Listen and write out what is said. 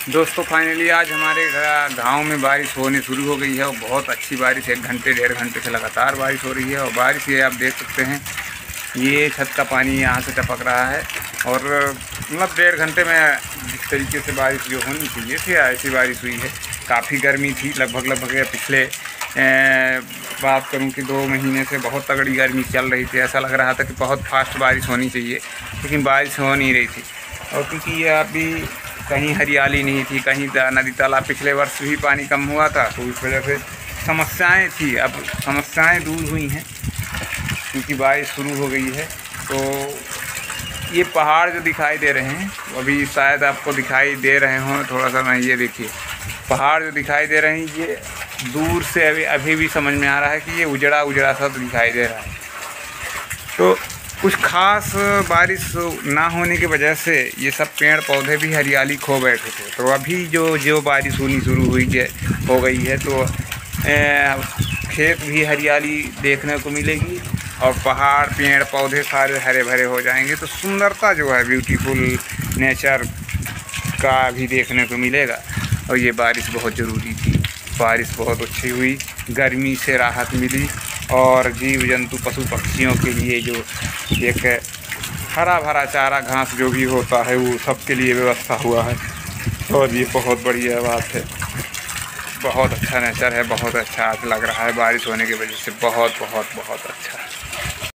दोस्तों फाइनली आज हमारे गांव में बारिश होने शुरू हो गई है और बहुत अच्छी बारिश, 1 घंटे 1.5 घंटे से लगातार बारिश हो रही है। और बारिश ये आप देख सकते हैं, ये छत का पानी यहाँ से टपक रहा है। और मतलब 1.5 घंटे में जिस तरीके से बारिश जो होनी चाहिए थी ऐसी बारिश हुई है। काफ़ी गर्मी थी, लगभग पिछले बात करूं कि 2 महीने से बहुत तगड़ी गर्मी चल रही थी। ऐसा लग रहा था कि बहुत फास्ट बारिश होनी चाहिए, लेकिन बारिश हो नहीं रही थी। और क्योंकि ये अभी कहीं हरियाली नहीं थी, कहीं नदी तालाब, पिछले वर्ष भी पानी कम हुआ था, तो इस वजह से समस्याएं थी। अब समस्याएं दूर हुई हैं क्योंकि बारिश शुरू हो गई है। तो ये पहाड़ जो दिखाई दे रहे हैं, अभी शायद आपको दिखाई दे रहे हों, थोड़ा सा मैं ये देखिए, पहाड़ जो दिखाई दे रहे हैं ये दूर से अभी भी समझ में आ रहा है कि ये उजड़ा सा दिखाई दे रहा है। तो कुछ खास बारिश ना होने की वजह से ये सब पेड़ पौधे भी हरियाली खो बैठे थे। तो अभी जो बारिश होनी शुरू हो गई है, तो खेत भी हरियाली देखने को मिलेगी और पहाड़ पेड़ पौधे सारे हरे भरे हो जाएंगे। तो सुंदरता जो है, ब्यूटीफुल नेचर का भी देखने को मिलेगा। और ये बारिश बहुत ज़रूरी थी, बारिश बहुत अच्छी हुई, गर्मी से राहत मिली और जीव जंतु पशु पक्षियों के लिए जो एक हरा भरा चारा घास जो भी होता है वो सबके लिए व्यवस्था हुआ है। और ये बहुत बढ़िया बात है, बहुत अच्छा नेचर है, बहुत अच्छा आज लग रहा है बारिश होने की वजह से, बहुत अच्छा।